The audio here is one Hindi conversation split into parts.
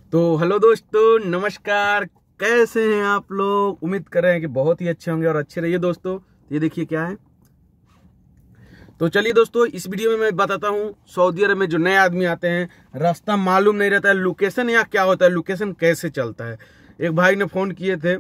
तो हेलो दोस्तों, नमस्कार। कैसे हैं आप लोग? उम्मीद कर रहे हैं कि बहुत ही अच्छे होंगे और अच्छे रहिए दोस्तों। ये देखिए क्या है। तो चलिए दोस्तों, इस वीडियो में मैं बताता हूँ सऊदी अरब में जो नए आदमी आते हैं, रास्ता मालूम नहीं रहता है, लोकेशन यहाँ क्या होता है, लोकेशन कैसे चलता है। एक भाई ने फोन किए थे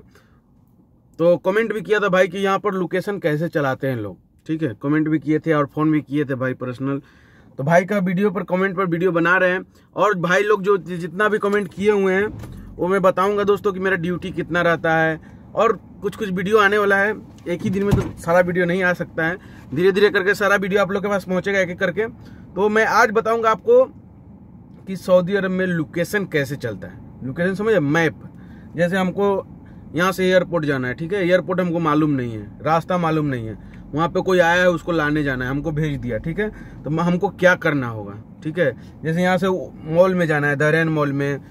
तो कमेंट भी किया था भाई कि यहाँ पर लोकेशन कैसे चलाते हैं लोग। ठीक है, कमेंट भी किए थे और फोन भी किए थे भाई पर्सनल। तो भाई का वीडियो पर कमेंट पर वीडियो बना रहे हैं और भाई लोग जो जितना भी कमेंट किए हुए हैं वो मैं बताऊंगा दोस्तों कि मेरा ड्यूटी कितना रहता है। और कुछ कुछ वीडियो आने वाला है, एक ही दिन में तो सारा वीडियो नहीं आ सकता है, धीरे धीरे करके सारा वीडियो आप लोग के पास पहुंचेगा एक एक करके। तो मैं आज बताऊंगा आपको कि सऊदी अरब में लोकेशन कैसे चलता है। लोकेशन समझे, मैप। जैसे हमको यहाँ से एयरपोर्ट जाना है, ठीक है, एयरपोर्ट हमको मालूम नहीं है, रास्ता मालूम नहीं है, वहाँ पे कोई आया है उसको लाने जाना है, हमको भेज दिया, ठीक है, तो हमको क्या करना होगा। ठीक है, जैसे यहाँ से मॉल में जाना है, दरेन मॉल में,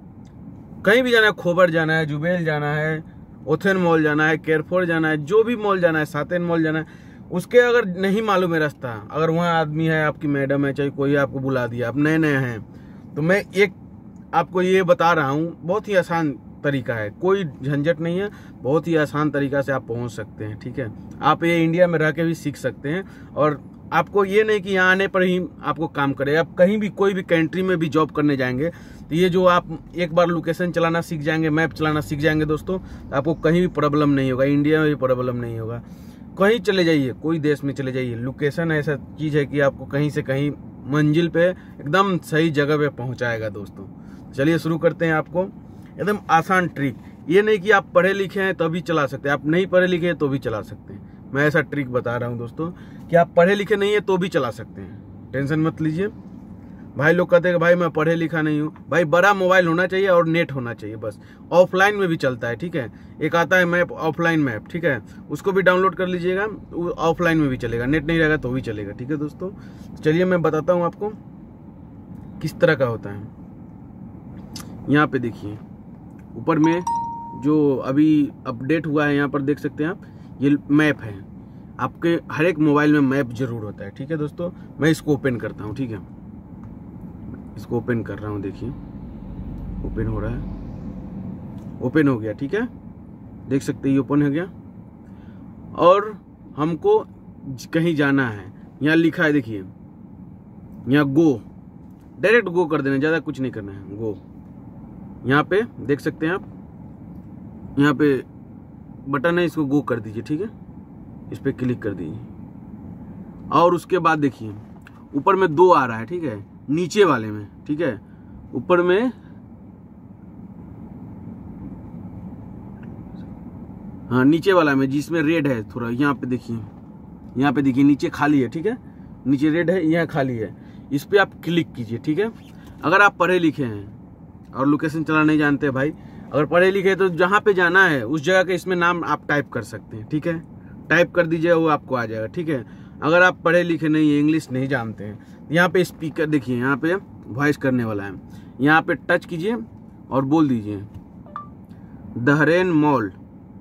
कहीं भी जाना है, खोबर जाना है, जुबेल जाना है, ओथेन मॉल जाना है, केयरफोर जाना है, जो भी मॉल जाना है, सातेन मॉल जाना है, उसके अगर नहीं मालूम है रास्ता, अगर वहाँ आदमी है, आपकी मैडम है, चाहे कोई आपको बुला दिया, आप नए नए हैं, तो मैं एक आपको ये बता रहा हूँ, बहुत ही आसान तरीका है, कोई झंझट नहीं है, बहुत ही आसान तरीका से आप पहुंच सकते हैं। ठीक है, आप ये इंडिया में रह के भी सीख सकते हैं और आपको ये नहीं कि यहाँ आने पर ही आपको काम करे। आप कहीं भी कोई भी कंट्री में भी जॉब करने जाएंगे तो ये जो आप एक बार लोकेशन चलाना सीख जाएंगे, मैप चलाना सीख जाएंगे दोस्तों, तो आपको कहीं भी प्रॉब्लम नहीं होगा, इंडिया में भी प्रॉब्लम नहीं होगा। कहीं चले जाइए, कोई देश में चले जाइए, लोकेशन ऐसा चीज़ है कि आपको कहीं से कहीं मंजिल पे एकदम सही जगह पे पहुँचाएगा दोस्तों। चलिए शुरू करते हैं। आपको एकदम आसान ट्रिक, ये नहीं कि आप पढ़े लिखे हैं तभी चला सकते हैं, आप नहीं पढ़े लिखे हैं तो भी चला सकते हैं। मैं ऐसा ट्रिक बता रहा हूं दोस्तों कि आप पढ़े लिखे नहीं है तो भी चला सकते हैं, टेंशन मत लीजिए। भाई लोग कहते हैं कि भाई मैं पढ़े लिखा नहीं हूं, भाई बड़ा मोबाइल होना चाहिए और नेट होना चाहिए बस। ऑफलाइन में भी चलता है, ठीक है, एक आता है मैप, ऑफलाइन मैप, ठीक है, उसको भी डाउनलोड कर लीजिएगा, ऑफलाइन में भी चलेगा, नेट नहीं रहेगा तो भी चलेगा। ठीक है दोस्तों, चलिए मैं बताता हूँ आपको किस तरह का होता है। यहाँ पे देखिए ऊपर में जो अभी अपडेट हुआ है, यहाँ पर देख सकते हैं आप, ये मैप है। आपके हर एक मोबाइल में मैप जरूर होता है। ठीक है दोस्तों, मैं इसको ओपन करता हूँ। ठीक है, इसको ओपन कर रहा हूँ, देखिए ओपन हो रहा है, ओपन हो गया। ठीक है, देख सकते हैं ओपन हो गया। और हमको कहीं जाना है, यहाँ लिखा है, देखिए यहाँ गो, डायरेक्ट गो कर देना, ज़्यादा कुछ नहीं करना है, गो। यहाँ पे देख सकते हैं आप, यहाँ पे बटन है, इसको गो कर दीजिए। ठीक है, इस पे क्लिक कर दीजिए और उसके बाद देखिए ऊपर में 2 आ रहा है, ठीक है, नीचे वाले में, ठीक है, ऊपर में हाँ नीचे वाला में जिसमें रेड है थोड़ा, यहाँ पे देखिए, यहाँ पे देखिए नीचे खाली है, ठीक है, नीचे रेड है, यहाँ खाली है, इस पे आप क्लिक कीजिए। ठीक है, अगर आप पढ़े लिखे हैं और लोकेशन चला नहीं जानते भाई, अगर पढ़े लिखे तो जहाँ पे जाना है उस जगह के इसमें नाम आप टाइप कर सकते हैं। ठीक है, टाइप कर दीजिए, वो आपको आ जाएगा। ठीक है, अगर आप पढ़े लिखे नहीं है, इंग्लिश नहीं जानते हैं, यहाँ पे स्पीकर देखिए, यहाँ पे वॉइस करने वाला है, यहाँ पे टच कीजिए और बोल दीजिए दहरेन मॉल।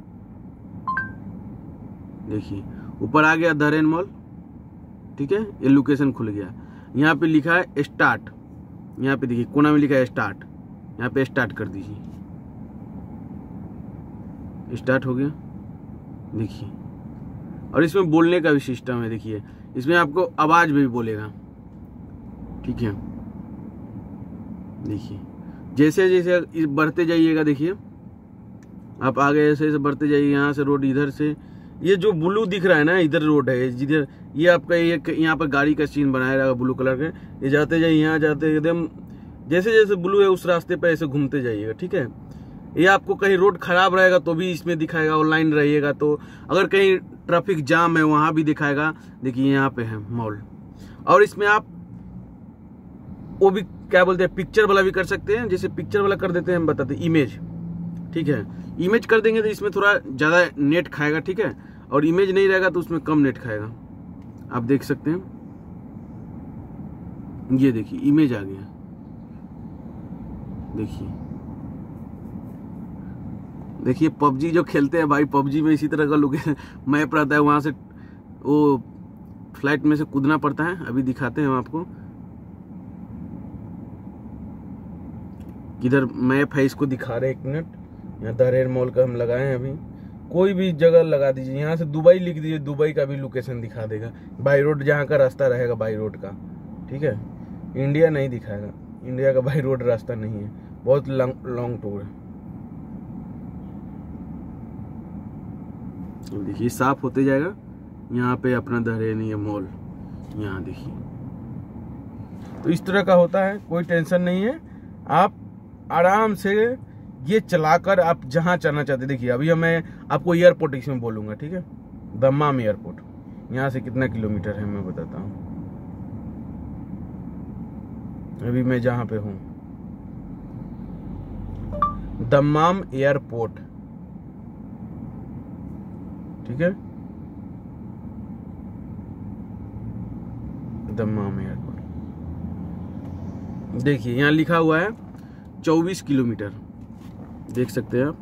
देखिए ऊपर आ गया दहरेन मॉल, ठीक है, ये लोकेशन खुल गया। यहाँ पे लिखा है स्टार्ट, यहाँ पे देखिए कोना में लिखा है स्टार्ट, यहाँ पे स्टार्ट कर दीजिए, स्टार्ट हो गया। देखिए, और इसमें बोलने का भी सिस्टम है, देखिए इसमें आपको आवाज भी बोलेगा। ठीक है, देखिए जैसे जैसे बढ़ते जाइएगा, देखिए आप आगे ऐसे ऐसे बढ़ते जाइए, यहाँ से रोड, इधर से ये जो ब्लू दिख रहा है ना, इधर रोड है, जिधर ये आपका एक यहाँ पर गाड़ी का सीन बनाया रहेगा ब्लू कलर के, ये जाते जाइए, यहाँ जाते एकदम जैसे जैसे ब्लू है उस रास्ते पे ऐसे घूमते जाइएगा। ठीक है, ये आपको कहीं रोड खराब रहेगा तो भी इसमें दिखाएगा, ऑनलाइन रहिएगा तो, अगर कहीं ट्रैफिक जाम है वहां भी दिखाएगा। देखिए यहाँ पे है मॉल, और इसमें आप वो भी क्या बोलते हैं, पिक्चर वाला भी कर सकते हैं। जैसे पिक्चर वाला कर देते हैं, हम बताते हैं इमेज। ठीक है, इमेज कर देंगे तो इसमें थोड़ा ज्यादा नेट खाएगा, ठीक है, और इमेज नहीं रहेगा तो उसमें कम नेट खाएगा। आप देख सकते हैं, ये देखिए इमेज आ गया, देखिए देखिए पबजी जो खेलते हैं भाई, पबजी में इसी तरह का लोग मैप रहता है, वहां से वो फ्लाइट में से कूदना पड़ता है। अभी दिखाते हैं हम आपको, किधर मैप है इसको दिखा रहे, एक मिनट। यहाँ दरहेर मॉल का हम लगाए हैं अभी। कोई भी जगह लगा दीजिए, यहाँ से दुबई लिख दीजिए, दुबई का भी लोकेशन दिखा देगा, बाई रोड जहाँ का रास्ता रहेगा बाई रोड का, ठीक है। इंडिया नहीं दिखाएगा, इंडिया का बाई रोड रास्ता नहीं है, बहुत लॉन्ग टूर है। देखिए साफ होते जाएगा। यहाँ पे अपना दरहेर नहीं है मॉल, यहाँ देखिए। तो इस तरह का होता है, कोई टेंशन नहीं है। आप आराम से ये चलाकर आप जहां जाना चाहते। देखिए अभी मैं आपको एयरपोर्ट इसमें बोलूंगा, ठीक है। दम्माम एयरपोर्ट यहाँ से कितना किलोमीटर है मैं बताता हूँ। अभी मैं जहां पे हूँ दम्माम एयरपोर्ट, ठीक है, दम्माम एयरपोर्ट। देखिए यहाँ लिखा हुआ है 24 किलोमीटर, देख सकते हैं आप।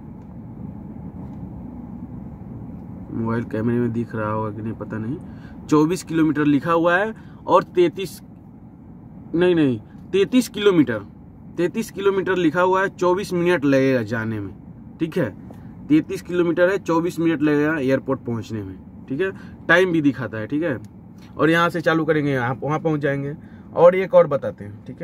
मोबाइल कैमरे में दिख रहा होगा कि नहीं पता नहीं। 24 किलोमीटर लिखा हुआ है और 33 किलोमीटर, 33 किलोमीटर लिखा हुआ है। 24 मिनट लगेगा जाने में, ठीक है। 33 किलोमीटर है, 24 मिनट लगेगा एयरपोर्ट पहुंचने में, ठीक है। टाइम भी दिखाता है, ठीक है। और यहाँ से चालू करेंगे, यहाँ वहां पहुंच जाएंगे। और एक और बताते हैं, ठीक है।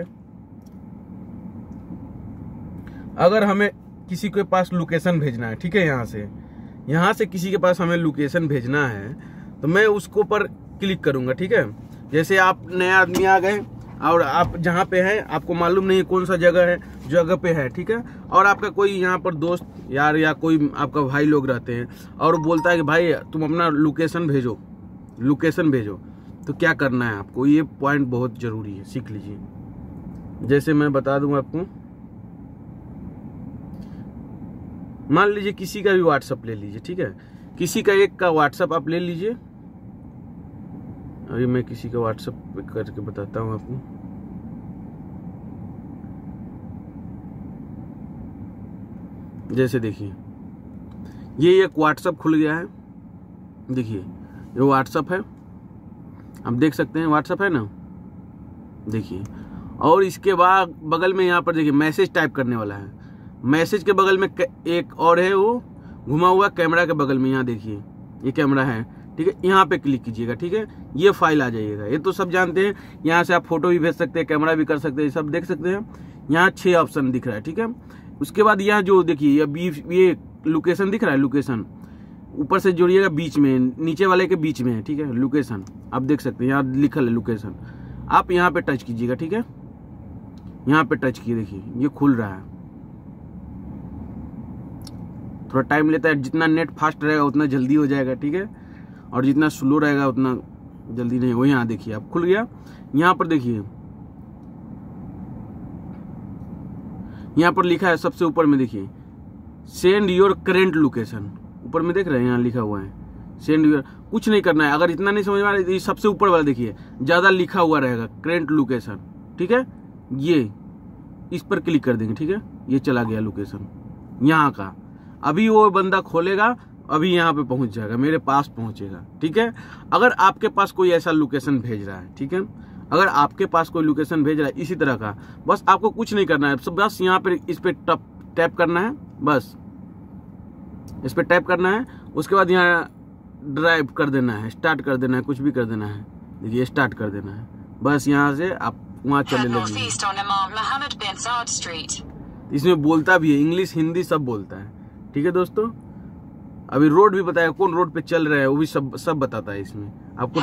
अगर हमें किसी के पास लोकेशन भेजना है, ठीक है, यहाँ से किसी के पास हमें लोकेशन भेजना है, तो मैं उसको पर क्लिक करूंगा, ठीक है। जैसे आप नए आदमी आ गए और आप जहाँ पे हैं आपको मालूम नहीं है कौन सा जगह पे है, ठीक है। और आपका कोई यहाँ पर दोस्त यार या कोई आपका भाई लोग रहते हैं और बोलता है कि भाई तुम अपना लोकेशन भेजो, तो क्या करना है आपको, ये पॉइंट बहुत जरूरी है, सीख लीजिए। जैसे मैं बता दूं आपको, मान लीजिए किसी का भी व्हाट्सएप ले लीजिए, ठीक है। किसी का एक का व्हाट्सएप आप ले लीजिए। अभी मैं किसी का व्हाट्सएप करके बताता हूं आपको। जैसे देखिए ये एक व्हाट्सएप खुल गया है, देखिए ये व्हाट्सएप है, आप देख सकते हैं व्हाट्सएप है ना, देखिए। और इसके बाद बगल में यहाँ पर देखिए मैसेज टाइप करने वाला है। मैसेज के बगल में एक और है, वो घुमा हुआ कैमरा के बगल में, यहाँ देखिए ये कैमरा है, ठीक है। यहाँ पे क्लिक कीजिएगा, ठीक है। ये फाइल आ जाइएगा, ये तो सब जानते हैं। यहाँ से आप फोटो भी भेज सकते हैं, कैमरा भी कर सकते हैं, सब देख सकते हैं। यहाँ 6 ऑप्शन दिख रहा है, ठीक है। उसके बाद यहाँ जो देखिए ये लोकेशन दिख रहा है, लोकेशन ऊपर से जोड़िएगा, बीच में नीचे वाले के बीच में है, ठीक है। लोकेशन आप देख सकते हैं, यहाँ लिखा है लोकेशन। आप यहाँ पे टच कीजिएगा, ठीक है। यहाँ पे टच किए, देखिए ये खुल रहा है। थोड़ा टाइम लेता है, जितना नेट फास्ट रहेगा उतना जल्दी हो जाएगा, ठीक है। और जितना स्लो रहेगा उतना जल्दी नहीं। वो यहाँ देखिए आप खुल गया। यहाँ पर देखिए यहाँ पर लिखा है सबसे ऊपर में, देखिए सेंड योर करेंट लोकेशन, ऊपर में देख रहे हैं, यहाँ लिखा हुआ है सेंड योर। कुछ नहीं करना है, अगर इतना नहीं समझ में आ रहा है, सबसे ऊपर वाला देखिए ज्यादा लिखा हुआ रहेगा करेंट लोकेशन, ठीक है। ये इस पर क्लिक कर देंगे, ठीक है। ये चला गया लोकेशन यहाँ का। अभी वो बंदा खोलेगा, अभी यहाँ पे पहुंच जाएगा, मेरे पास पहुंचेगा, ठीक है। अगर आपके पास कोई ऐसा लोकेशन भेज रहा है, ठीक है, अगर आपके पास कोई लोकेशन भेज रहा है इसी तरह का, बस आपको कुछ नहीं करना है, बस यहाँ पे इस पे टैप करना है, बस इस पे टैप करना है। उसके बाद यहाँ ड्राइव कर देना है, स्टार्ट कर देना है, कुछ भी कर देना है, देखिए स्टार्ट कर देना है। बस यहाँ से आप वहाँ चले लगेंगे। इसमें बोलता भी है, इंग्लिश हिंदी सब बोलता है, ठीक है दोस्तों। अभी रोड भी बताया, कौन रोड पे चल रहा है, वो भी सब बताता है इसमें आपको।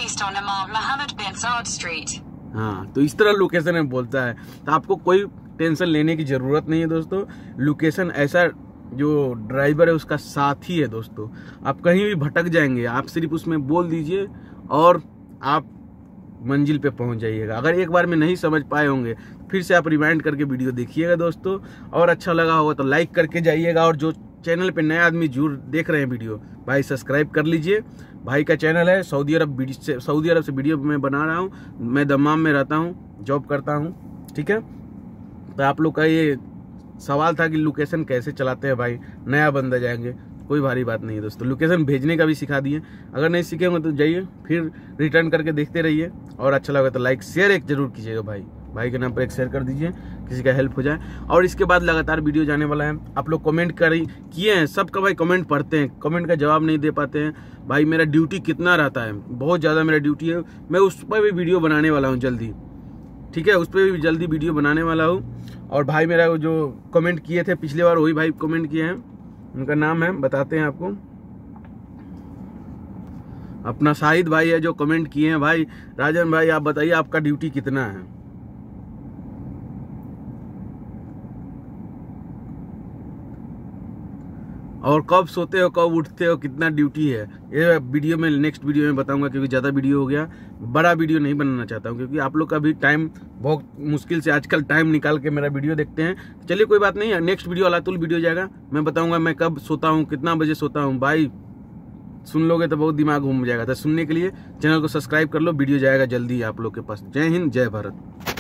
हाँ, तो इस तरह लोकेशन में बोलता है, तो आपको कोई टेंशन लेने की जरूरत नहीं है दोस्तों। लोकेशन ऐसा जो ड्राइवर है उसका साथी है दोस्तों। आप कहीं भी भटक जाएंगे, आप सिर्फ उसमें बोल दीजिए और आप मंजिल पे पहुंच जाइएगा। अगर एक बार में नहीं समझ पाए होंगे, फिर से आप रिवाइंड करके वीडियो देखिएगा दोस्तों। और अच्छा लगा होगा तो लाइक करके जाइएगा। और जो चैनल पे नए आदमी जरूर देख रहे हैं वीडियो, भाई सब्सक्राइब कर लीजिए। भाई का चैनल है, सऊदी अरब से वीडियो मैं बना रहा हूँ। मैं दम्माम में रहता हूँ, जॉब करता हूँ, ठीक है। तो आप लोग का ये सवाल था कि लोकेशन कैसे चलाते हैं भाई, नया बंदा जाएंगे, कोई भारी बात नहीं है दोस्तों। लोकेशन भेजने का भी सिखा दिए। अगर नहीं सीखेंगे तो जाइए फिर रिटर्न करके देखते रहिए। और अच्छा लगा तो लाइक शेयर एक जरूर कीजिएगा भाई। भाई के नाम पर एक शेयर कर दीजिए, किसी का हेल्प हो जाए। और इसके बाद लगातार वीडियो जाने वाला है। आप लोग कमेंट किए हैं, सबका भाई कमेंट पढ़ते हैं, कमेंट का जवाब नहीं दे पाते हैं भाई। मेरा ड्यूटी कितना रहता है, बहुत ज़्यादा मेरा ड्यूटी है। मैं उस पर भी वीडियो बनाने वाला हूँ जल्दी, ठीक है, उस पर भी जल्दी वीडियो बनाने वाला हूँ। और भाई मेरा जो कमेंट किए थे पिछले बार, वही भाई कमेंट किए हैं, उनका नाम है, बताते हैं आपको, अपना शाहिद भाई है जो कमेंट किए हैं। भाई राजन भाई आप बताइए आपका ड्यूटी कितना है। और कब सोते हो, कब उठते हो, कितना ड्यूटी है, ये वीडियो में नेक्स्ट वीडियो में बताऊंगा, क्योंकि ज़्यादा वीडियो हो गया, बड़ा वीडियो नहीं बनाना चाहता हूँ, क्योंकि आप लोग का भी टाइम बहुत मुश्किल से आजकल टाइम निकाल के मेरा वीडियो देखते हैं। चलिए कोई बात नहीं है, नेक्स्ट वीडियो अलातुल वीडियो जाएगा, मैं बताऊंगा मैं कब सोता हूँ, कितना बजे सोता हूँ। भाई सुन लोगे तो बहुत दिमाग घूम जाएगा। तो सुनने के लिए चैनल को सब्सक्राइब कर लो, वीडियो जाएगा जल्दी आप लोग के पास। जय हिंद, जय भारत।